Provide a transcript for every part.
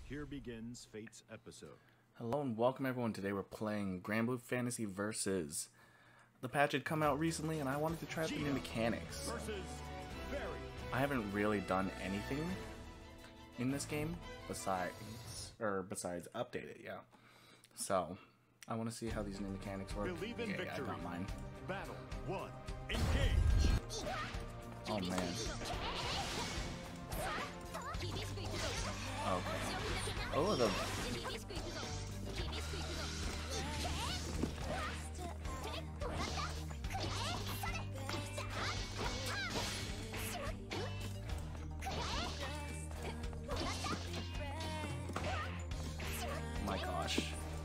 Here begins Fate's episode. Hello and welcome everyone. Today we're playing Granblue Fantasy Versus. The patch had come out recently and I wanted to try out the new mechanics. I haven't really done anything in this game besides update it, yeah. So I want to see how these new mechanics work. Believe in victory. I got mine. Battle 1. Engage. Oh man. Okay. Oh, the... My gosh.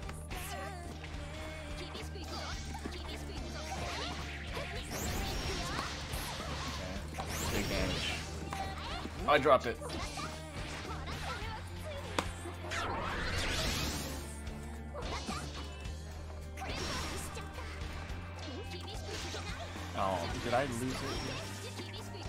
Okay. Big damage. I dropped it. Oh, did I lose it?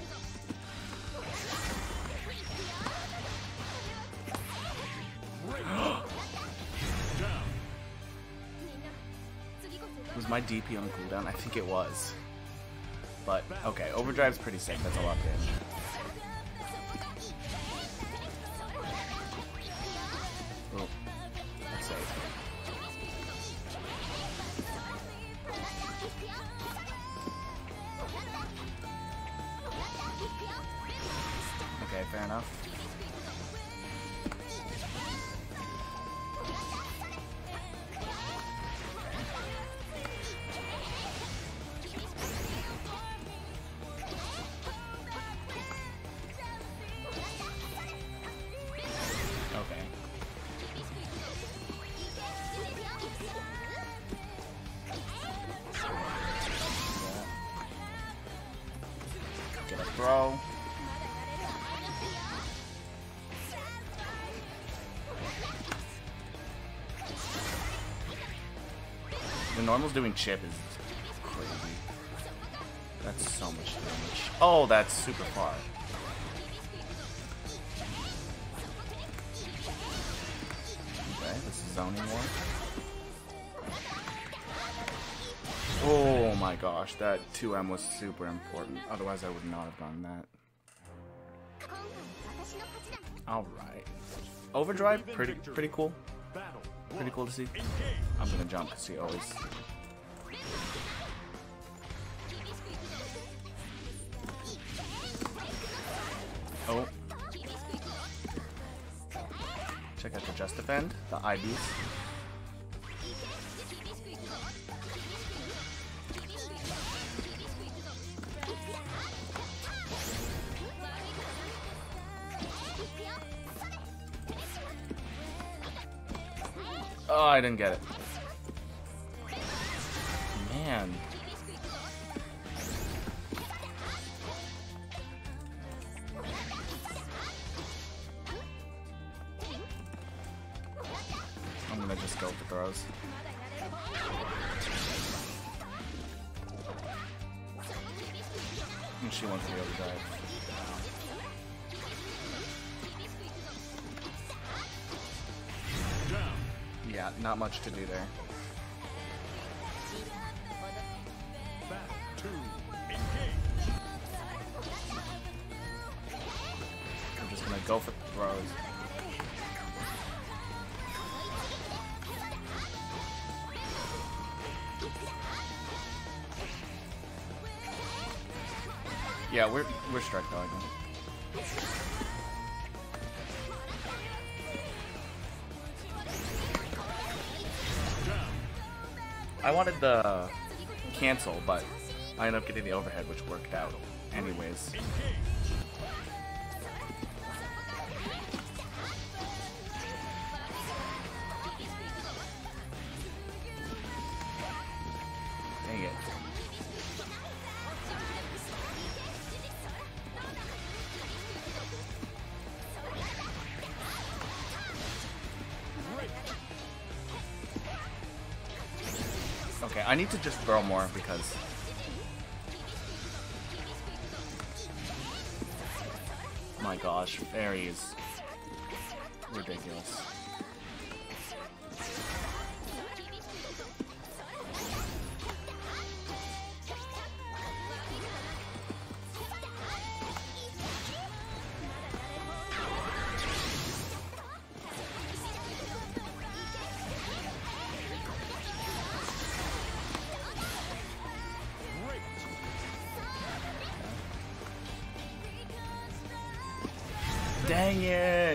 Was my DP on cooldown? I think it was. But, okay, Overdrive's pretty sick. That's a lot of damage. Oh, that's safe. Okay, fair enough. Okay. Get a throw. The normal's doing chip is crazy. That's so much damage. Oh, that's super far. Okay, this is zoning one. Oh my gosh, that 2M was super important. Otherwise I would not have done that. Alright. Overdrive, pretty cool. Pretty cool to see. I'm gonna jump because he always... Oh. Check out the Just Defend, the IBs. Oh, I didn't get it. Man. I'm gonna just go with the throws. And she wants the overdrive. Yeah, not much to do there. I'm just gonna go for the throws. Yeah, we're strike dogging. I wanted the cancel, but I ended up getting the overhead, which worked out anyways. Dang it. Okay, I need to just throw more because... My gosh, fairies. ridiculous. Dang it!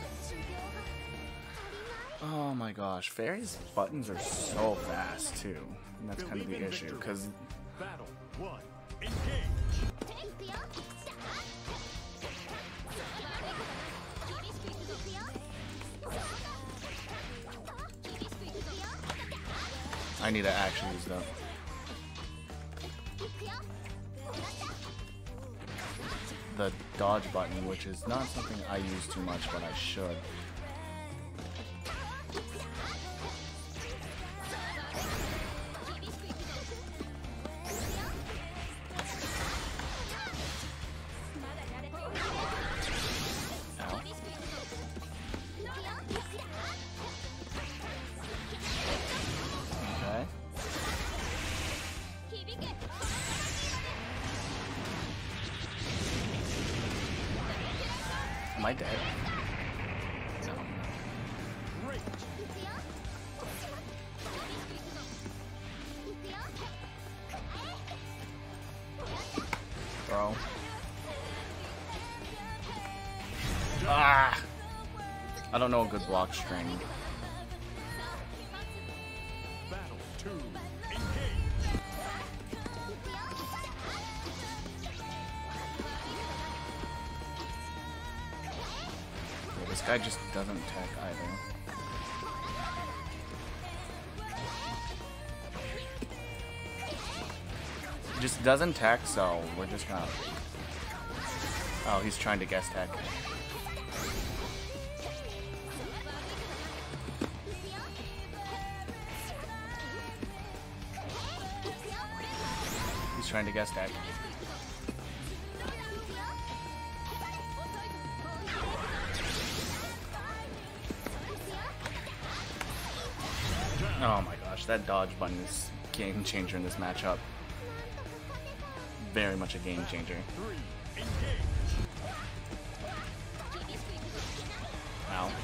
Oh my gosh, Fairy's buttons are so fast too. And that's kind of the issue, because Battle 1. Engage. I need to actually use them. The dodge button, which is not something I use too much, but I should. Ow. Okay. Am I dead? No. Great. Bro. Ah! I don't know a good block string. Battle 2. Engage. Yeah, this guy just doesn't tech either. Just doesn't tech, so we're just gonna... Oh, he's trying to guess tech. He's trying to guess tech. Oh my gosh, that dodge button is game changer in this matchup. Very much a game changer. 3. Engage. Ow.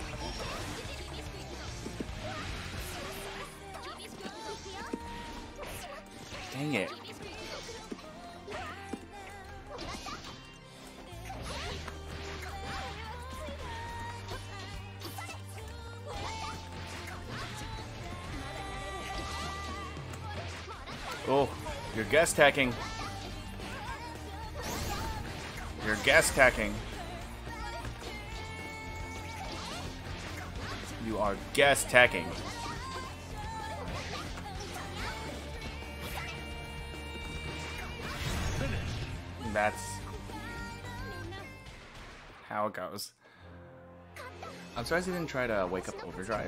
Dang it. Oh, you're guest hacking. You're guest hacking. You are guest hacking. That's how it goes. I'm surprised he didn't try to wake up Overdrive.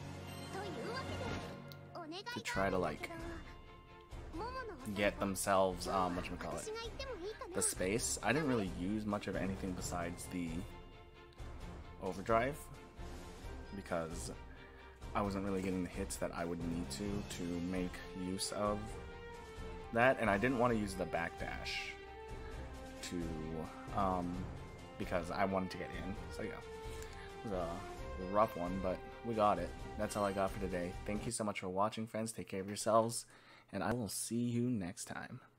To try to, like, get themselves, whatchamacallit, the space. I didn't really use much of anything besides the Overdrive, because I wasn't really getting the hits that I would need to make use of that, and I didn't want to use the backdash to, because I wanted to get in. So yeah, it was a rough one, but we got it. That's all I got for today. Thank you so much for watching, friends. Take care of yourselves, and I will see you next time.